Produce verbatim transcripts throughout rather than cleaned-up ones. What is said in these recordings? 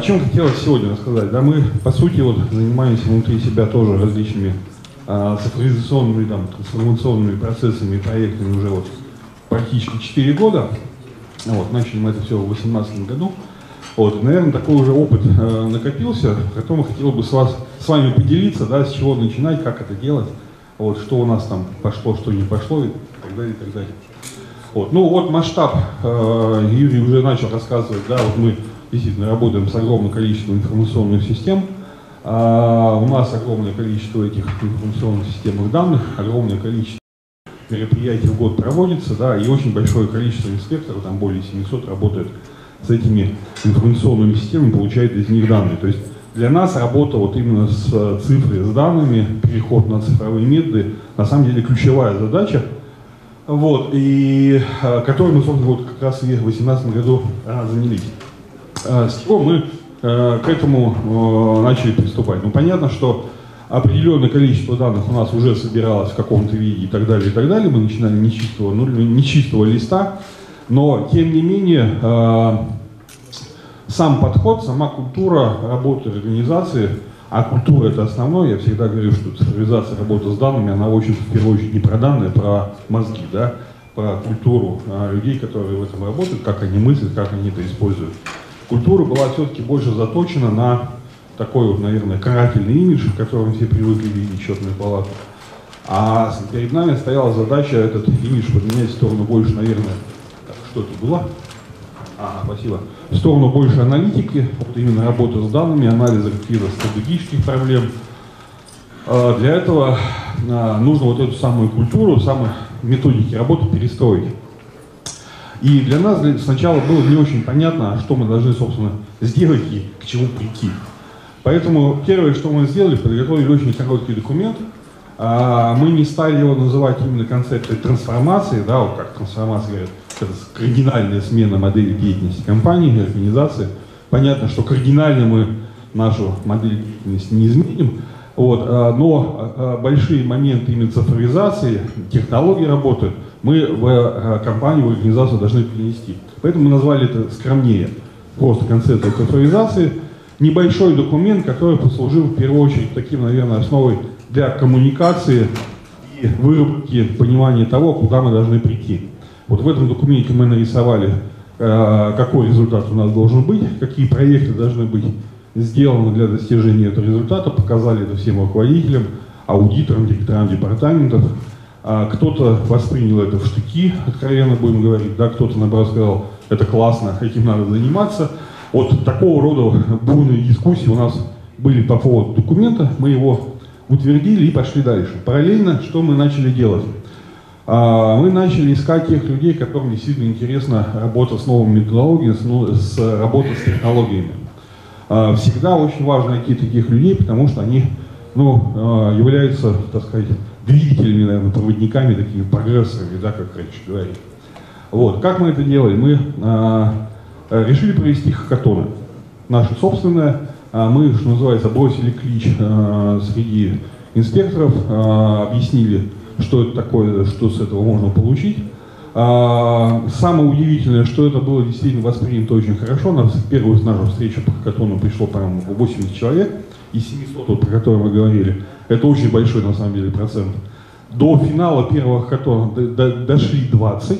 чем хотелось сегодня рассказать? Да, мы, по сути, вот, занимаемся внутри себя тоже различными а, цифровизационными, там, трансформационными процессами и проектами уже вот практически четыре года. Вот, начали мы это все в две тысячи восемнадцатом году. Вот, наверное, такой уже опыт э, накопился, о котором я хотел бы с, вас, с вами поделиться, да, с чего начинать, как это делать, вот, что у нас там пошло, что не пошло и так далее, и так далее. Вот, ну вот масштаб, э, Юрий уже начал рассказывать, да, вот мы действительно работаем с огромным количеством информационных систем, а у нас огромное количество этих информационных системных данных, огромное количество мероприятий в год проводится, да, и очень большое количество инспекторов, там более семисот, работает с этими информационными системами, получает из них данные. То есть для нас работа вот именно с цифрой, с данными, переход на цифровые методы, на самом деле ключевая задача, вот, и которой мы, собственно, вот как раз и в две тысячи восемнадцатом году а, занялись. А, с чего мы а, к этому а, начали приступать? Ну, понятно, что определенное количество данных у нас уже собиралось в каком-то виде и так далее, и так далее. Мы начинали не чистого, ну, не чистого листа, но, тем не менее, э, сам подход, сама культура работы организации, а культура — это основное, я всегда говорю, что цифровизация работы с данными, она, в общем-то, в первую очередь не про данные, а про мозги, да, про культуру э, людей, которые в этом работают, как они мыслят, как они это используют. Культура была все-таки больше заточена на такой вот, наверное, карательный имидж, в котором все привыкли видеть счетную палату. А перед нами стояла задача этот имидж поменять в сторону больше, наверное, так, что это было? А, спасибо. В сторону больше аналитики, вот именно работы с данными, анализа каких-то стратегических проблем. А для этого а, нужно вот эту самую культуру, самые методики работы перестроить. И для нас сначала было не очень понятно, что мы должны, собственно, сделать и к чему прийти. Поэтому первое, что мы сделали, подготовили очень короткий документ. Мы не стали его называть именно концепцией трансформации, да, вот как трансформация, говорят, это кардинальная смена модели деятельности компании, организации. Понятно, что кардинально мы нашу модель деятельности не изменим, вот, но большие моменты именно цифровизации, технологии работы мы в компанию, в организацию должны перенести. Поэтому мы назвали это скромнее, просто концепция цифровизации. Небольшой документ, который послужил в первую очередь таким, наверное, основой для коммуникации и выработки понимания того, куда мы должны прийти. Вот в этом документе мы нарисовали, э, какой результат у нас должен быть, какие проекты должны быть сделаны для достижения этого результата, показали это всем руководителям, аудиторам, директорам департаментов. А кто-то воспринял это в штыки, откровенно будем говорить, да, кто-то, наоборот, сказал, это классно, этим надо заниматься. Вот такого рода бурные дискуссии у нас были по поводу документа, мы его утвердили и пошли дальше. Параллельно, что мы начали делать? А, мы начали искать тех людей, которым действительно интересна работа с новыми методологиями, с, с работа с технологиями. А, всегда очень важно найти таких людей, потому что они, ну, а, являются, так сказать, двигателями, наверное, проводниками, такими прогрессорами, да, как раньше говорили. Вот. Как мы это делали? Мы а, решили провести хакатоны. Наши собственные. Мы, что называется, бросили клич э, среди инспекторов, э, объяснили, что это такое, что с этого можно получить. Э, самое удивительное, что это было действительно воспринято очень хорошо. На первую нашу встречу по хакатону пришло, по-моему, восемьдесят человек из семисот, вот, про которые мы говорили. Это очень большой, на самом деле, процент. До финала первого хакатона дошли двадцать.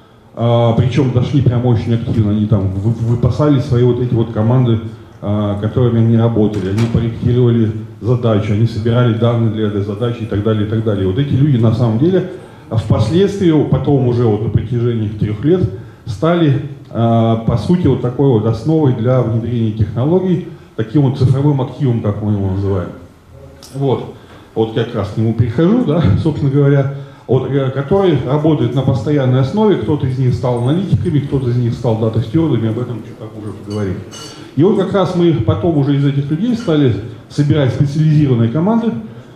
А, причем дошли прям очень активно, они там выпасали свои вот эти вот команды, а, которыми они работали, они проектировали задачу, они собирали данные для этой задачи и так далее, и так далее. И вот эти люди на самом деле впоследствии, потом уже вот на протяжении трех лет, стали а, по сути вот такой вот основой для внедрения технологий, таким вот цифровым активом, как мы его называем. Вот, вот как раз к нему прихожу, да, собственно говоря. Вот, который работает на постоянной основе, кто-то из них стал аналитиками, кто-то из них стал дата-стюардами, об этом чуть позже поговорим. И вот как раз мы потом уже из этих людей стали собирать специализированные команды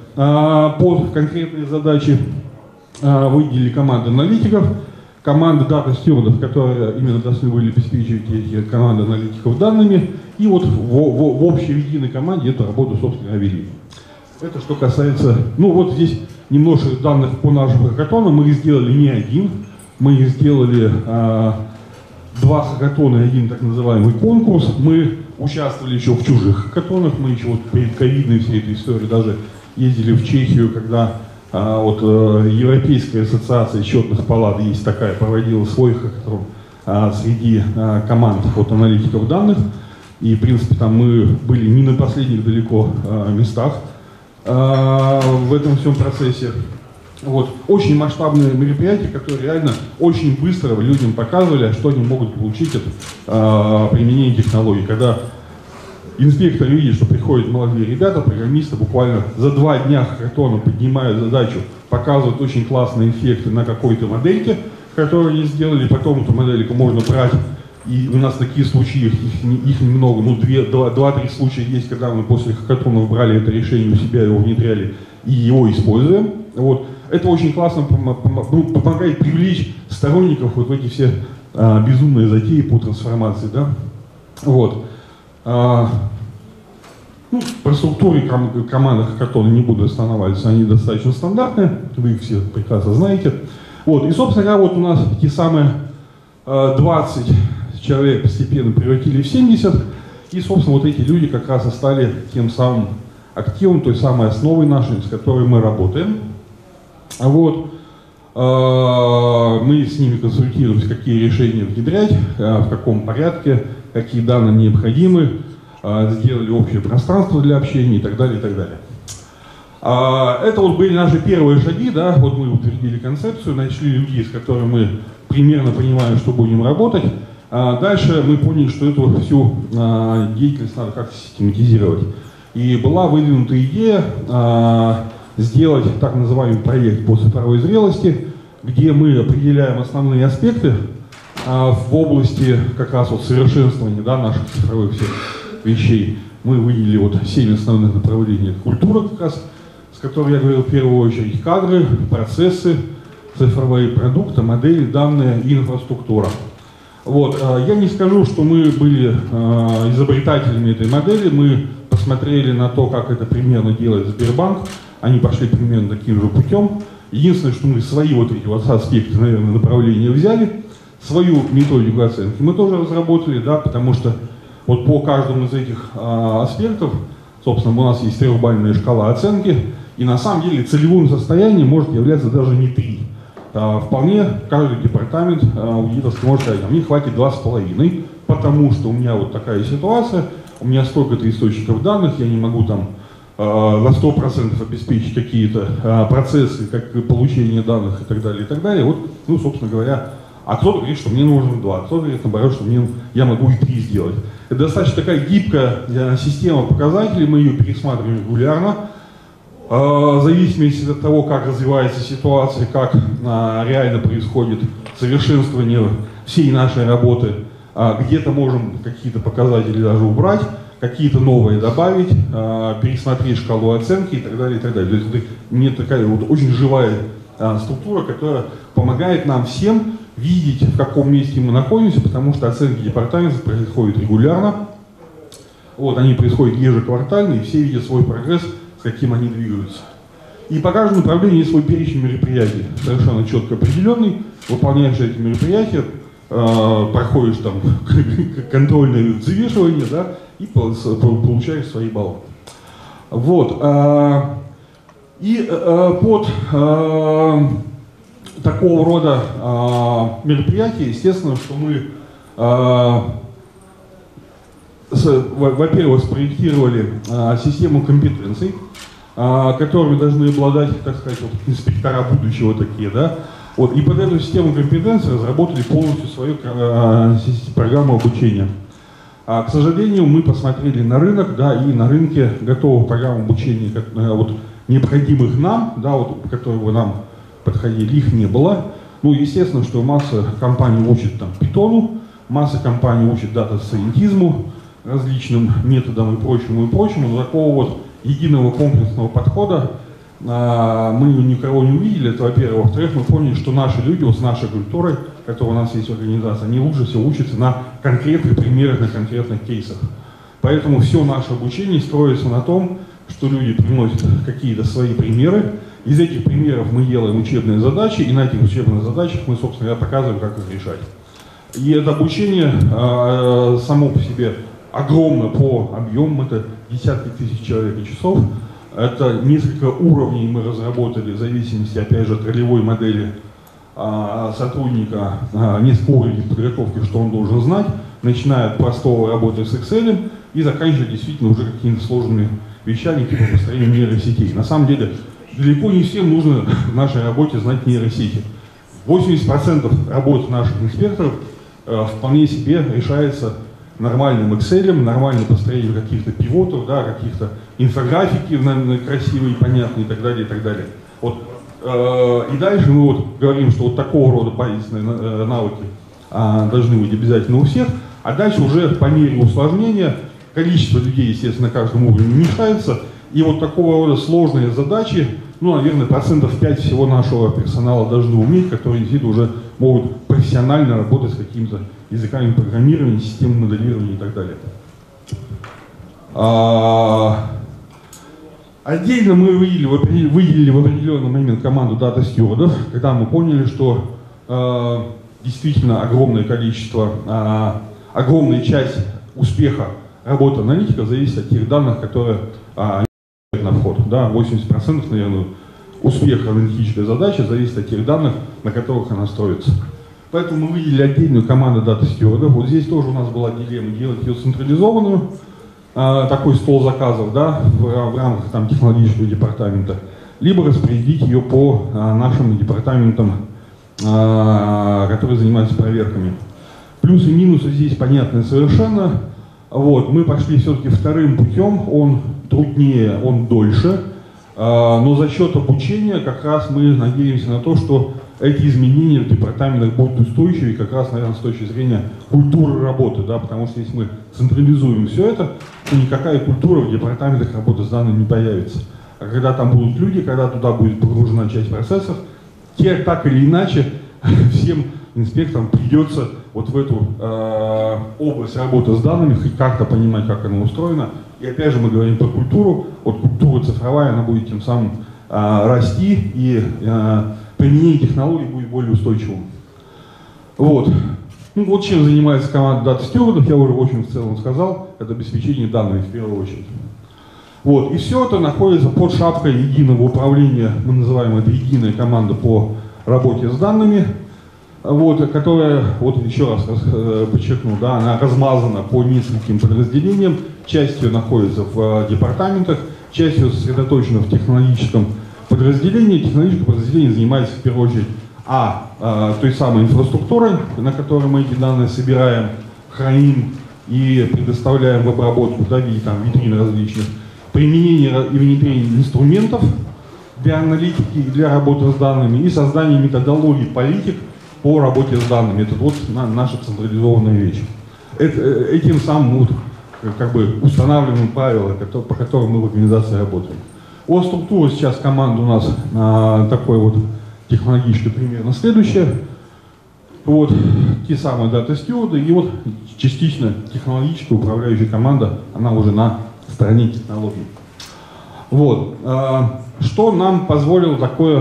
а, под конкретные задачи, а, выделили команды аналитиков, команды дата-стюардов, которые именно должны были обеспечивать эти команды аналитиков данными, и вот в, в, в общей единой команде эту работу, собственно, вели. Это что касается, ну вот здесь немножко данных по нашему хакатону. Мы их сделали не один, мы их сделали а, два хакатона и один так называемый конкурс. Мы участвовали еще в чужих хакатонах, мы еще вот перед ковидной всей этой историей даже ездили в Чехию, когда а, вот э, Европейская ассоциация счетных палат, есть такая, проводила свой хакатон а, среди а, команд вот, аналитиков данных. И, в принципе, там мы были не на последних далеко а, местах а, в этом всем процессе. Вот. Очень масштабные мероприятия, которые реально очень быстро людям показывали, что они могут получить от а, применения технологий. Когда инспектор видит, что приходят молодые ребята, программисты, буквально за два дня хакатона поднимают задачу, показывают очень классные эффекты на какой-то модельке, которую они сделали, потом эту модельку можно брать. И у нас такие случаи, их, их немного, ну два-три случая есть, когда мы после хакатонов брали это решение у себя, его внедряли и его используем. Вот. Это очень классно помогает привлечь сторонников вот в эти все а, безумные затеи по трансформации. Да? Вот. А, ну, про структуры ком команды хакатона не буду останавливаться, они достаточно стандартные, вы их все прекрасно знаете. Вот. И, собственно говоря, вот у нас те самые а, двадцать человек постепенно превратили в семьдесят, и, собственно, вот эти люди как раз и стали тем самым активом, той самой основой нашей, с которой мы работаем. Вот. Мы с ними консультируемся, какие решения внедрять, в каком порядке, какие данные необходимы, сделали общее пространство для общения и так далее, и так далее. Это вот были наши первые шаги, да, вот мы утвердили концепцию, нашли людей, с которыми мы примерно понимаем, что будем работать. Дальше мы поняли, что эту всю деятельность надо как-то систематизировать. И была выдвинута идея сделать так называемый проект по цифровой зрелости, где мы определяем основные аспекты а, в области как раз вот совершенствования, да, наших цифровых всех вещей. Мы выделили вот семь основных направлений. Культура, как раз, с которой я говорил в первую очередь, кадры, процессы, цифровые продукты, модели, данные и инфраструктура. Вот. А, я не скажу, что мы были а, изобретателями этой модели, мы посмотрели на то, как это примерно делает Сбербанк. Они пошли примерно таким же путем. Единственное, что мы свои вот эти вот аспекты, наверное, направления взяли, свою методику оценки мы тоже разработали, да, потому что вот по каждому из этих а, аспектов, собственно, у нас есть трехбальная шкала оценки, и на самом деле целевым состоянием может являться даже не три. А, вполне каждый департамент а, аудиторский может сказать, а мне хватит два с половиной, потому что у меня вот такая ситуация, у меня столько-то источников данных, я не могу там на сто процентов обеспечить какие-то а, процессы, как получение данных и так далее, и так далее. Вот, ну, собственно говоря, а кто-то говорит, что мне нужно два, а кто-то говорит, наоборот, что мне, я могу и три сделать. Это достаточно такая гибкая а, система показателей, мы ее пересматриваем регулярно, а, в зависимости от того, как развивается ситуация, как а, реально происходит совершенствование всей нашей работы, а, где-то можем какие-то показатели даже убрать, какие-то новые добавить, э, пересмотреть шкалу оценки и так далее, и так далее. То есть это не такая вот очень живая э, структура, которая помогает нам всем видеть, в каком месте мы находимся, потому что оценки департамента происходят регулярно. Вот, они происходят ежеквартально, и все видят свой прогресс, с каким они двигаются. И по каждому направлению есть свой перечень мероприятий, совершенно четко определенный. Выполняешь эти мероприятия, э, проходишь там контрольное взвешивание, да, и получаешь свои баллы. Вот. И под такого рода мероприятия, естественно, что мы, во-первых, спроектировали систему компетенций, которыми должны обладать, так сказать, вот, инспектора будущего такие, да. Вот. И под эту систему компетенций разработали полностью свою программу обучения. А, к сожалению, мы посмотрели на рынок, да, и на рынке готовых программ обучения, как, вот, необходимых нам, да, вот, которые нам подходили, их не было. Ну, естественно, что масса компаний учит там питону, масса компаний учит дата-сайентизму, различным методам и прочему, и прочему. Но такого вот единого комплексного подхода а, мы никого не увидели, это во-первых. Во-вторых, мы поняли, что наши люди вот с нашей культурой, которая у нас есть в организации, они лучше всего учатся на конкретных примерах, на конкретных кейсах. Поэтому все наше обучение строится на том, что люди приносят какие-то свои примеры. Из этих примеров мы делаем учебные задачи, и на этих учебных задачах мы, собственно говоря, показываем, как их решать. И это обучение э, само по себе огромно по объемам, это десятки тысяч человек и часов. Это несколько уровней мы разработали в зависимости, опять же, от ролевой модели а, сотрудника, а, несколько уровней подготовки, что он должен знать, начиная от простого работы с Excel и заканчивая действительно уже какими-то сложными вещами, типа построения нейросетей. На самом деле, далеко не всем нужно в нашей работе знать нейросети. восемьдесят процентов работы наших инспекторов э, вполне себе решается нормальным Excel, нормальным построением каких-то пивотов, да, каких-то инфографики красивые, понятные и так далее, и так далее. Вот, э, и дальше мы вот говорим, что вот такого рода базисные навыки э, должны быть обязательно у всех, а дальше уже по мере усложнения количество людей, естественно, на каждом уровне уменьшается, и вот такого рода сложные задачи, ну, наверное, процентов пять всего нашего персонала должны уметь, которые действительно уже могут профессионально работать с какими-то языками программирования, системами моделирования и так далее. А, отдельно мы выделили, выделили в определенный момент команду дата-стюардов, когда мы поняли, что а, действительно огромное количество, а, огромная часть успеха работы аналитика зависит от тех данных, которые а, на вход. Да, восемьдесят процентов, наверное, успеха аналитической задачи зависит от тех данных, на которых она строится. Поэтому мы выделили отдельную команду дата-стюардов. Вот здесь тоже у нас была дилемма делать ее централизованную, а, такой стол заказов, да, в, в рамках там, технологического департамента, либо распределить ее по а, нашим департаментам, а, которые занимаются проверками. Плюсы и минусы здесь понятны совершенно. Вот, мы пошли все-таки вторым путем, он труднее, он дольше, э, но за счет обучения как раз мы надеемся на то, что эти изменения в департаментах будут устойчивы, как раз, наверное, с точки зрения культуры работы, да, потому что если мы централизуем все это, то никакая культура в департаментах работы с данными не появится. А когда там будут люди, когда туда будет погружена часть процессов, те так или иначе всем инспекторам придется вот в эту э, область работы с данными хоть как-то понимать, как она устроена. И опять же мы говорим про культуру. Вот культура цифровая, она будет тем самым э, расти, и э, применение технологий будет более устойчивым. Вот. Ну, вот чем занимается команда дата-стюардов, я уже в общем в целом сказал, это обеспечение данными в первую очередь. Вот. И все это находится под шапкой единого управления, мы называем это единая команда по работе с данными. Вот, которая, вот еще раз подчеркну, да, она размазана по нескольким подразделениям, часть ее находится в департаментах, часть ее сосредоточена в технологическом подразделении. Технологическое подразделение занимается в первую очередь а, а той самой инфраструктурой, на которой мы эти данные собираем, храним и предоставляем в обработку, да, в виде там, витрин различных, применение и внедрение инструментов для аналитики и для работы с данными и создание методологий политик по работе с данными. Это вот наша централизованная вещь. Это, этим самым вот, как бы устанавливаем правила, по которым мы в организации работаем. О структуре сейчас команда у нас а, такой вот технологически примерно следующая. Вот те самые дата-стюарды и вот частично технологическая управляющая команда, она уже на стороне технологий. Вот. А, что нам позволило такое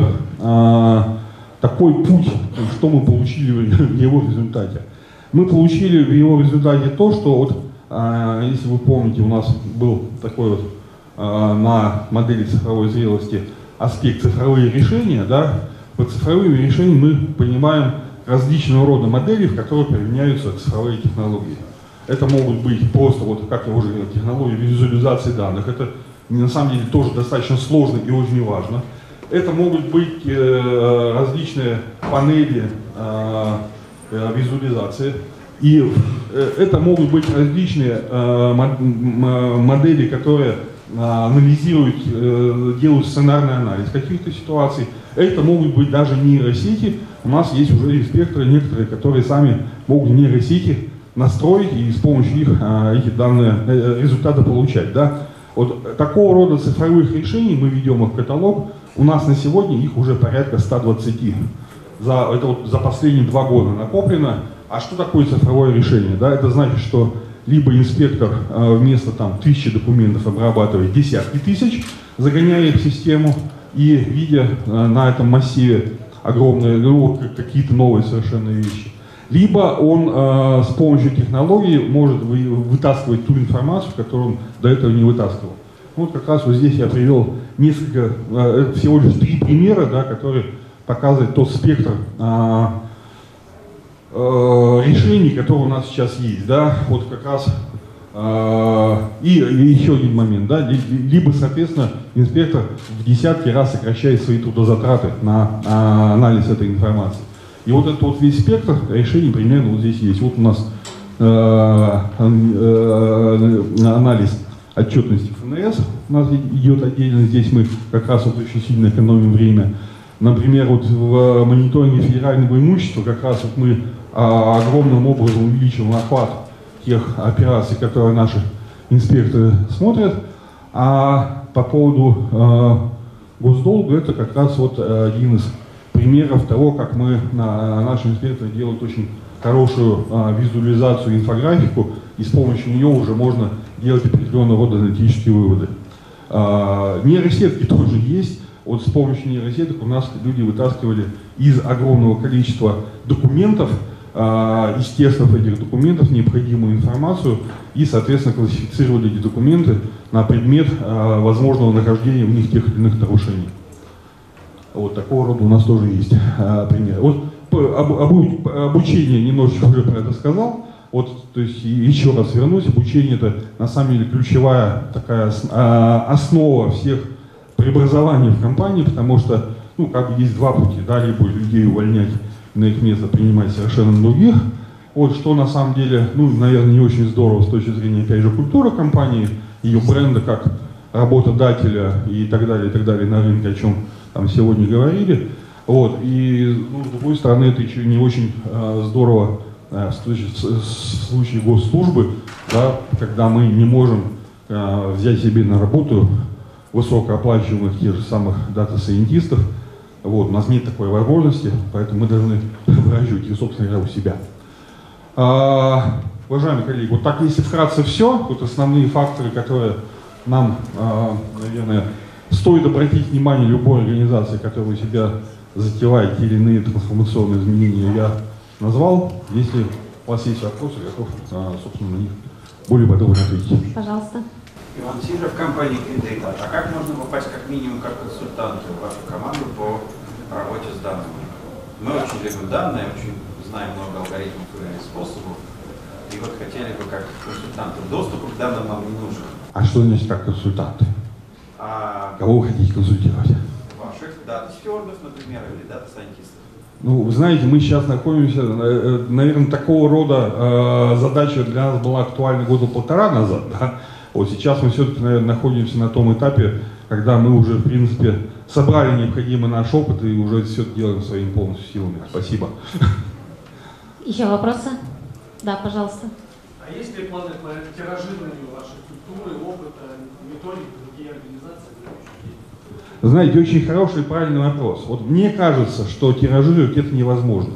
а, такой путь, что мы получили в его результате. Мы получили в его результате то, что, вот, э, если вы помните, у нас был такой вот э, на модели цифровой зрелости аспект цифровые решения, да, под цифровыми решениями мы понимаем различного рода модели, в которые применяются цифровые технологии. Это могут быть просто, вот, как я уже говорил, технологии визуализации данных. Это на самом деле тоже достаточно сложно и очень важно. Это могут быть э, различные панели э, э, визуализации. И э, это могут быть различные э, модели, которые э, анализируют, э, делают сценарный анализ каких-то ситуаций. Это могут быть даже нейросети. У нас есть уже инспекторы некоторые, которые сами могут нейросети настроить и с помощью их э, эти данные, э, результаты получать. Да? Вот такого рода цифровых решений мы ведем их в каталог. У нас на сегодня их уже порядка ста двадцати. За, это вот за последние два года накоплено. А что такое цифровое решение? Да, это значит, что либо инспектор э, вместо там, тысячи документов обрабатывает десятки тысяч, загоняя их в систему, и видя э, на этом массиве огромные, ну, какие-то новые совершенно вещи. либо он э, с помощью технологии может вы, вытаскивать ту информацию, которую он до этого не вытаскивал. Вот как раз вот здесь я привел несколько, э, всего лишь три примера, да, которые показывают тот спектр э, э, решений, которые у нас сейчас есть. Да. Вот как раз э, и, и еще один момент. Да, либо, соответственно, инспектор в десятки раз сокращает свои трудозатраты на э, анализ этой информации. И вот этот вот весь спектр решений примерно вот здесь есть. Вот у нас э, э, анализ отчетности эф эн эс у нас идет отдельно. Здесь мы как раз вот очень сильно экономим время. Например, вот в мониторинге федерального имущества как раз вот мы а, огромным образом увеличиваем охват тех операций, которые наши инспекторы смотрят. А по поводу а, госдолга это как раз вот один из примеров того, как мы, на, наши инспекторы делают очень хорошую а, визуализацию, инфографику, и с помощью нее уже можно делать определенного рода аналитические выводы. А, нейросетки тоже есть. Вот с помощью нейросеток у нас люди вытаскивали из огромного количества документов, а, из текстов этих документов необходимую информацию и, соответственно, классифицировали эти документы на предмет а, возможного нахождения в них тех или иных нарушений. Вот такого рода у нас тоже есть а, пример. Вот об, об, обучение немножечко уже про это сказал. Вот, то есть еще раз вернусь, обучение это на самом деле ключевая такая а, основа всех преобразований в компании, потому что, ну, как бы есть два пути, да, либо людей увольнять, на их место принимать совершенно других. Вот, что на самом деле, ну, наверное, не очень здорово с точки зрения, опять же, культуры компании, ее бренда как работодателя и так далее, и так далее на рынке, о чем там сегодня говорили. Вот, и, ну, с другой стороны, это еще не очень а, здорово а, в случае, в случае госслужбы, да, когда мы не можем а, взять себе на работу высокооплачиваемых тех же самых дата-сайентистов. Вот, у нас нет такой возможности, поэтому мы должны выращивать их, собственно говоря, у себя. А, уважаемые коллеги, вот так если вкратце все, вот основные факторы, которые нам, а, наверное, стоит обратить внимание любой организации, которая у себя затевает те или иные трансформационные изменения, я назвал. Если у вас есть вопросы, я готов, а, собственно, на них более подробно ответить. Пожалуйста. Иван Сидоров, компания Квинтейта. А как можно попасть как минимум как консультант в вашу команду по работе с данными? Мы очень любим данные, очень знаем много алгоритмов и способов. И вот хотели бы как консультанты. Доступ к данным нам не нужен. А что значит как консультанты? А Кого вы хотите консультировать? ваших дата-стюардов, например, или дата-сайентистов. Ну, вы знаете, мы сейчас находимся, наверное, такого рода э, задача для нас была актуальна года полтора назад, да? Вот сейчас мы все-таки, наверное, находимся на том этапе, когда мы уже, в принципе, собрали необходимый наш опыт и уже все это делаем своими полностью силами. Спасибо. Еще вопросы? Да, пожалуйста. А есть ли планы по тиражированию вашей культуры, опыта, методик, другие организации? Знаете, очень хороший и правильный вопрос. Вот мне кажется, что тиражировать это невозможно.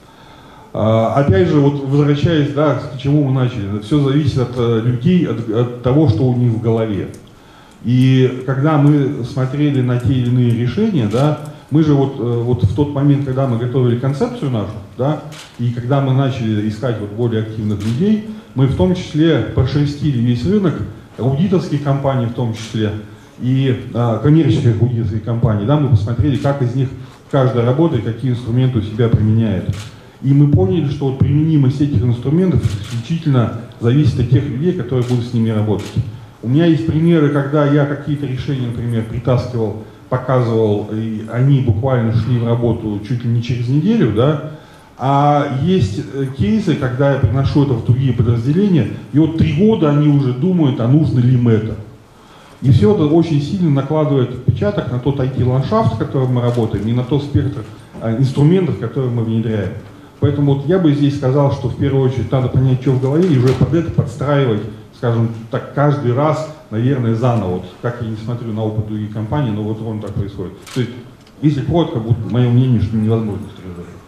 Опять же, вот возвращаясь, да, к чему мы начали, все зависит от людей, от, от того, что у них в голове. И когда мы смотрели на те или иные решения, да, мы же вот, вот в тот момент, когда мы готовили концепцию нашу, да, и когда мы начали искать вот более активных людей, мы в том числе прошерстили весь рынок, аудиторских компаний в том числе, и а, коммерческих аудиторских компаний, да, мы посмотрели, как из них каждая работает, какие инструменты у себя применяет. И мы поняли, что вот применимость этих инструментов исключительно зависит от тех людей, которые будут с ними работать. У меня есть примеры, когда я какие-то решения, например, притаскивал, показывал, и они буквально шли в работу чуть ли не через неделю, да. А есть кейсы, когда я приношу это в другие подразделения, и вот три года они уже думают, а нужно ли им это. И все это очень сильно накладывает отпечаток на тот ай ти-ландшафт, в котором мы работаем, и на тот спектр инструментов, которые мы внедряем. Поэтому вот я бы здесь сказал, что в первую очередь надо понять, что в голове, и уже под это подстраивать, скажем так, каждый раз, наверное, заново. Вот как я не смотрю на опыт других компаний, но вот он так происходит. То есть, если коротко, будет мое мнение, что невозможно стрелять.